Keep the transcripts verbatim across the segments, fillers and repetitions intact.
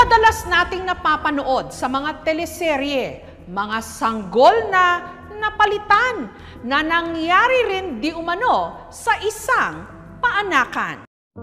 madalas nating napapanood sa mga teleserye, mga sanggol na napalitan na nangyari rin di umano sa isang paanakan.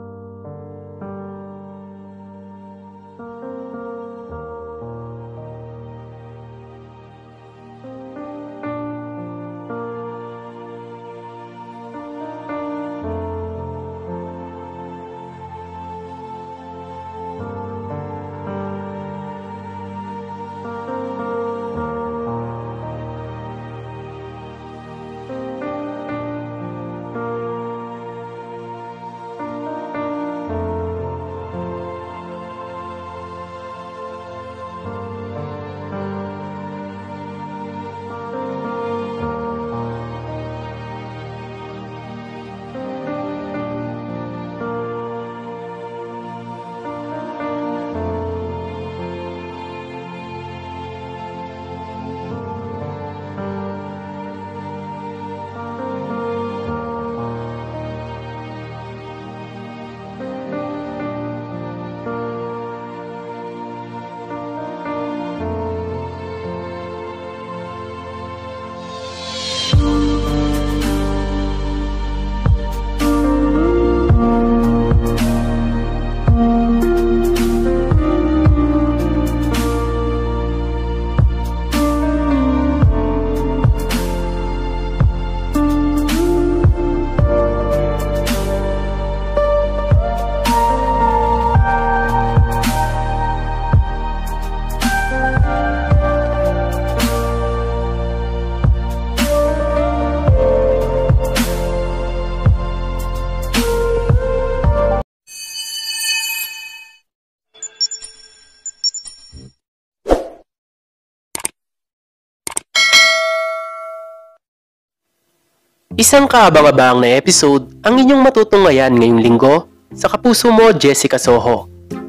Isang kaabang-abang na episode ang inyong matutunghayan ngayong linggo sa Kapuso Mo, Jessica Soho.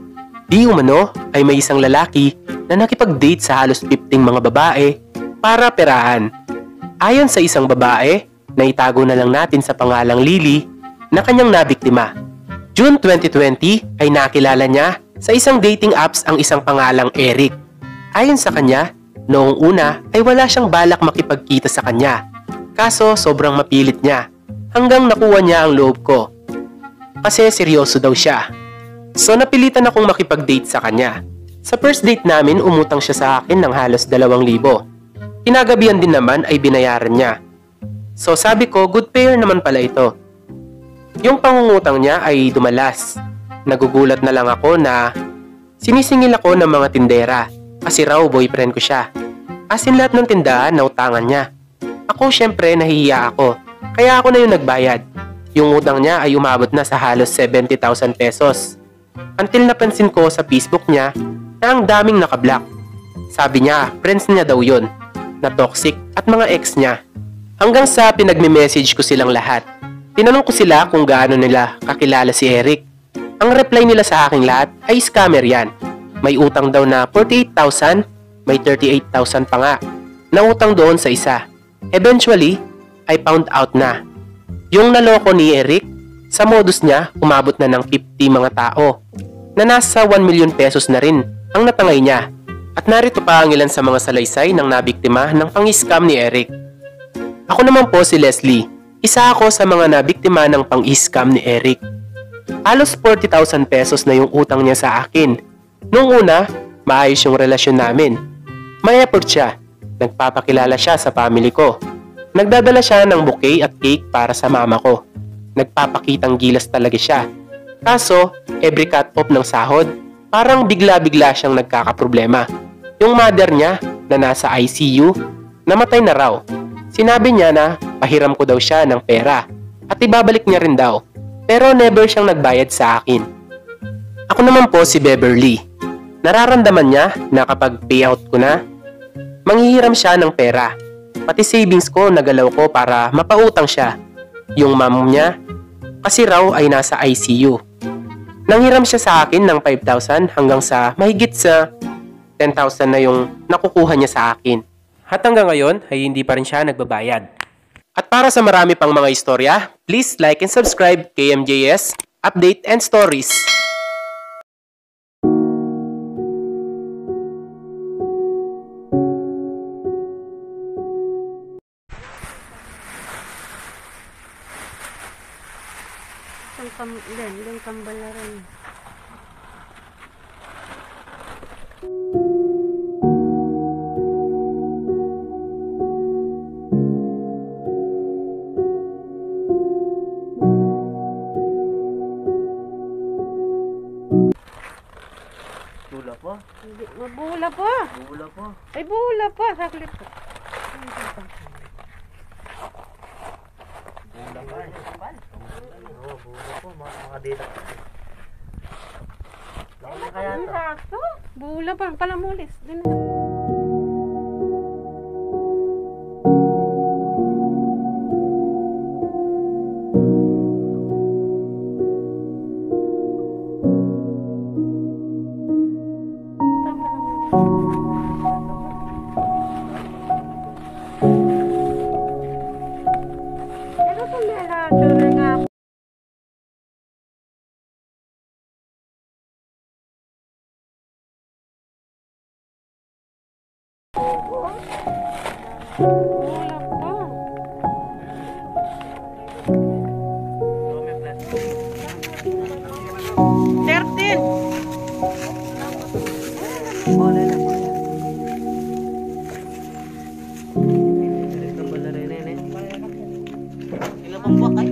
Di umano ay may isang lalaki na nakipag-date sa halos fifting mga babae para perahan. Ayon sa isang babae na itago na lang natin sa pangalang Lily na kanyang nabiktima. June twenty twenty ay nakilala niya sa isang dating apps ang isang pangalang Eric. Ayon sa kanya, noong una ay wala siyang balak makipagkita sa kanya. Kaso sobrang mapilit niya hanggang nakuha niya ang loob ko. Kasi seryoso daw siya. So napilitan akong makipag-date sa kanya. Sa first date namin umutang siya sa akin ng halos dalawang libo. Kinagabihan din naman ay binayaran niya. So sabi ko good pair naman pala ito. Yung pangungutang niya ay dumalas. Nagugulat na lang ako na sinisingil ako ng mga tindera kasi raw boyfriend ko siya. As in lahat ng tindahan na utangan niya. Ako syempre nahihiya ako, kaya ako na yung nagbayad. Yung utang niya ay umabot na sa halos seventy thousand pesos. Until napansin ko sa Facebook niya na ang daming nakablock. Sabi niya, friends niya daw yun, na toxic at mga ex niya. Hanggang sa pinagme-message ko silang lahat. Tinanong ko sila kung gaano nila kakilala si Eric. Ang reply nila sa aking lahat ay scammer yan. May utang daw na forty-eight thousand, may thirty-eight thousand pa nga. Nautang doon sa isa. Eventually, I found out na yung naloko ni Eric, sa modus niya umabot na ng fifty mga tao na nasa one million pesos na rin ang natangay niya. At narito pa ang ilan sa mga salaysay ng nabiktima ng pang-scam ni Eric. Ako naman po si Leslie, isa ako sa mga nabiktima ng pang-scam ni Eric. Halos forty thousand pesos na yung utang niya sa akin. Noong una, maayos yung relasyon namin. May effort siya. Nagpapakilala siya sa family ko. Nagdadala siya ng bouquet at cake para sa mama ko. Nagpapakitang gilas talaga siya. Kaso, every cut-off ng sahod, parang bigla-bigla siyang nagkakaproblema. Yung mother niya na nasa I C U, namatay na raw. Sinabi niya na pahiram ko daw siya ng pera at ibabalik niya rin daw. Pero never siyang nagbayad sa akin. Ako naman po si Beverly. Nararamdaman niya na kapag payout ko na, manghihiram siya ng pera. Pati savings ko nagalaw ko para mapautang siya. Yung mom niya, kasi raw ay nasa I C U. Nanghiram siya sa akin ng five thousand hanggang sa mahigit sa ten thousand na yung nakukuha niya sa akin. At hanggang ngayon ay hindi pa rin siya nagbabayad. At para sa marami pang mga istorya, please like and subscribe K M J S Update and Stories. Bula pa. Hindi, mabula pa. Bula pa. Ay, bula pa. Saklit pa. Bula pa. Oo, bula pa. Mga mga dila. Laki na kaya ito. Sakto. Bula pa. Palamulis. Din na. Pero kung may radyo na nga ako. Bula pa. Thirteen. Wala na po. Ito pala rin eh. Ilan bang bakay?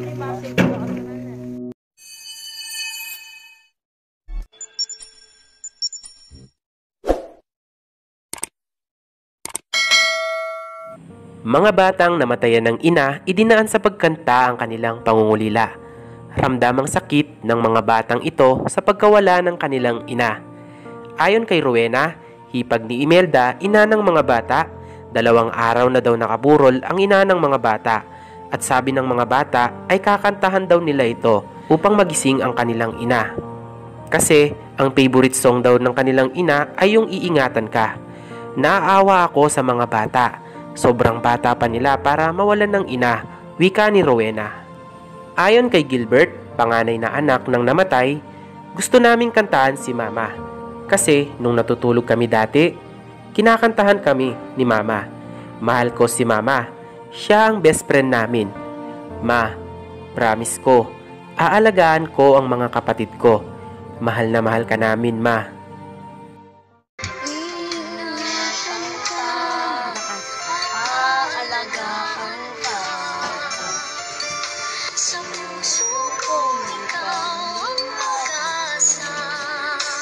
Mga batang namatayan ng ina, idinaan sa pagkanta ang kanilang pangungulila. Ramdamang sakit ng mga batang ito sa pagkawala ng kanilang ina. Ayon kay Rowena, hipag ni Imelda, ina ng mga bata, dalawang araw na daw nakaburol ang ina ng mga bata. At sabi ng mga bata ay kakantahan daw nila ito upang magising ang kanilang ina. Kasi ang favorite song daw ng kanilang ina ay yung Iingatan Ka. Naaawa ako sa mga bata. Sobrang bata pa nila para mawalan ng ina, wika ni Rowena. Ayon kay Gilbert, panganay na anak ng namatay, gusto naming kantahan si Mama. Kasi nung natutulog kami dati, kinakantahan kami ni Mama. Mahal ko si Mama. Siya ang best friend namin. Ma, promise ko, aalagaan ko ang mga kapatid ko. Mahal na mahal ka namin, Ma.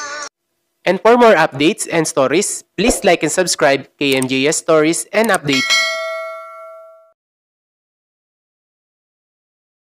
And for more updates and stories, please like and subscribe K M J S Stories and Update.